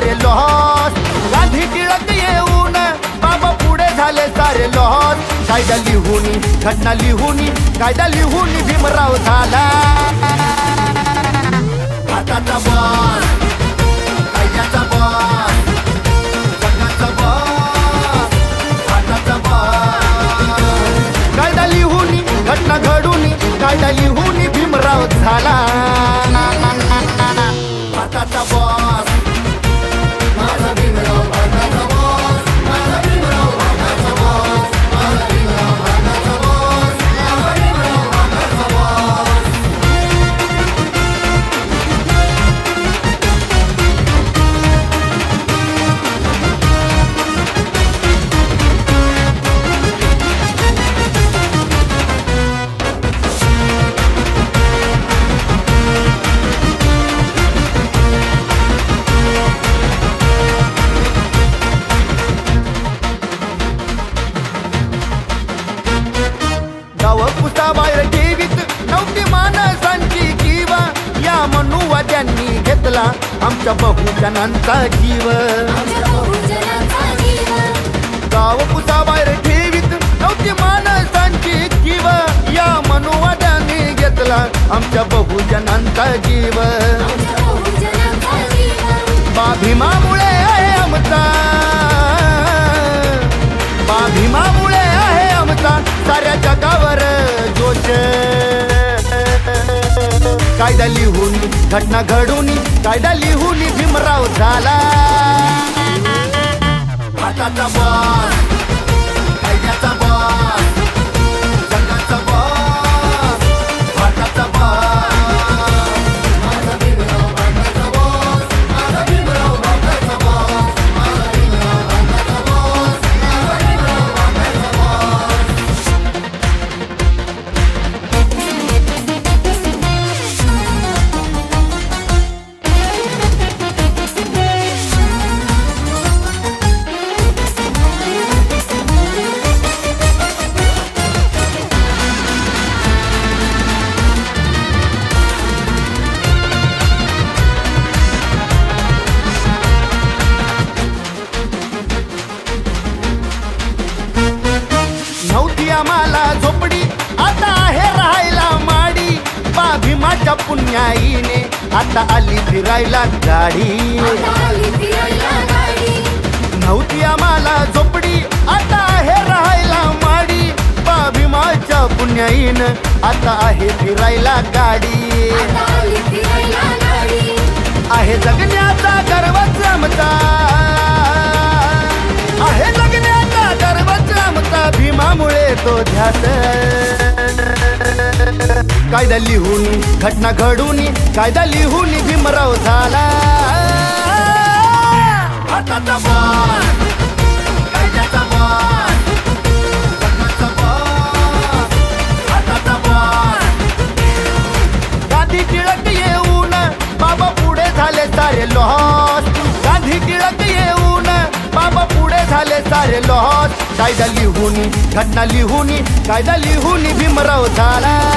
सारे लॉस. गांधी टिळक येऊन बाबा पुढे झाले सारे लॉस. कायदा लिहून घटना लिहून कायदा लिहून भीमराव झाला भारताचा बॉस. कायद्याचा बॉस, जगाचा बॉस, भारताचा बॉस. कायदा लिहून घटना घडून कायदा लिहून भीमराव झाला भारताचा बॉस. माझा भीमराव भारताचा बॉस. माझा भीमराव भारताचा बॉस. माझा भीमराव भारताचा बॉस. माझा भीमराव भारताचा बॉस. गाव कुसाबाहेर ठेवीत नव्हती माणसांची जीव. या मनुवाद्यांनी घेतला आमच्या बहुजनांचा जीव. गाव कुसाबाहेर ठेवीत नव्हती माणसांची जीव. या मनुवाद्यांनी घेतला आमच्या बहुजनांचा जीव. भीमामुळे आहे आमचा, भीमामुळे आहे आमचा साऱ्या जगावर जोश. कायदा लिहून घटना घडून कायदा लिहून भीमराव झाला भारताचा बॉस. कायद्याचा बॉस, जगाचा बॉस, भारताचा बॉस. माझा भीमराव भारताचा बॉस. माझा भीमराव भारताचा बॉस. माझा भीमराव भारताचा बॉस. माझा भीमराव भारताचा बॉस. नव्हती आम्हाला झोपडी आता आहे राहायला माडी. भीमाच्या पुण्याईने आता आली फिरायला गाडी. नव्हती आम्हाला झोपडी आता आहे राहायला माडी. भीमाच्या पुण्याईनं आता आहे फिरायला गाडी. आहे जगण्याचा गर्वच आमचा, आहे जगण्याचा गर्वच आमचा भीमामुळे तो ध्यास. कायदा लिहून घटना घडून कायदा लिहून भीमराव झाला भारताचा बॉस. कायद्याचा बॉस, जगाचा बॉस, भारताचा बॉस. गांधी टिळक येऊन बाबा पुढे झाले सारे लॉस. गांधी टिळक येऊन बाबा पुढे झाले सारे लॉस. कायदा लिहून घटना लिहून कायदा लिहून भीमराव झाला